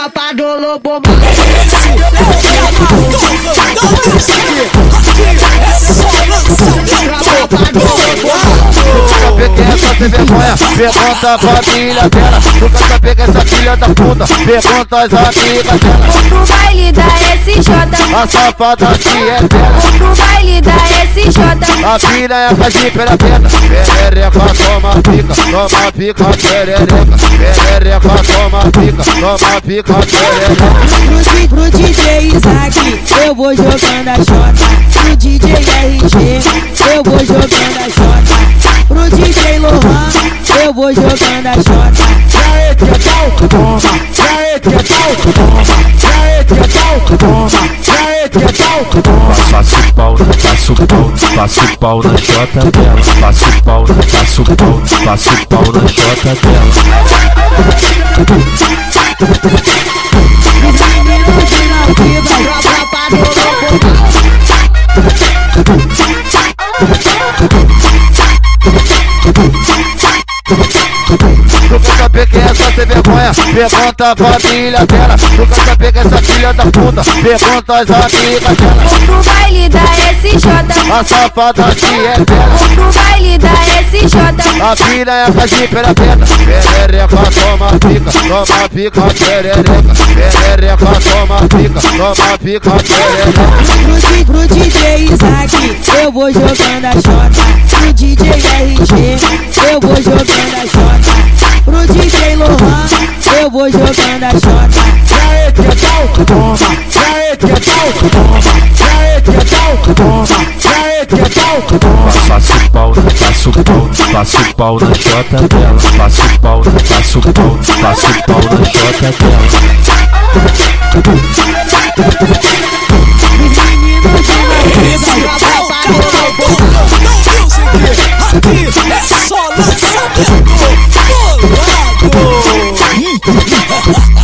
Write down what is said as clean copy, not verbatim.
tropa do lobo. Sem vergonha, pergunta a família dela. Nunca saber que essa filha da puta, pergunta as amigas dela. No baile da SJ, a safada que é dela. No baile da SJ, a piranha faz de pela peta. Perereca, toma pica, perereca. Perereca, toma pica, perereca. Pro DJ Isaac, eu vou jogando a xota. Pro DJ RG, eu vou jogando a xota. Pro DJ Lohan, eu vou jogando a xota. Aê que é pau, toma. Aê que é pau, toma. Aê que é pau, toma. Aê que é pau, toma. Passo pau na xota dela. Passo pau na xota dela. Nunca saber quem é essa sem vergonha, pergunta a família dela. Nunca saber que essa filha da puta, pergunta as amigas dela. No baile da SJ, a safada que é dela. No baile da SJ, a piranha faz de pela peta. Perereca, toma pica, perereca. Perereca, toma pica, perereca. Pro DJ Isaac, eu vou jogando a xota. Pro DJ RG, eu vou jogando a xota. Pro DJ Lohan, eu vou jogando a xota. Aê que é pau, toma. Aê que é pau, toma. Aê que é pau, toma. Aê que é pau, toma. Passo pau na xota dela. Passo pau na xota dela. Aqui é só lançamento bolado.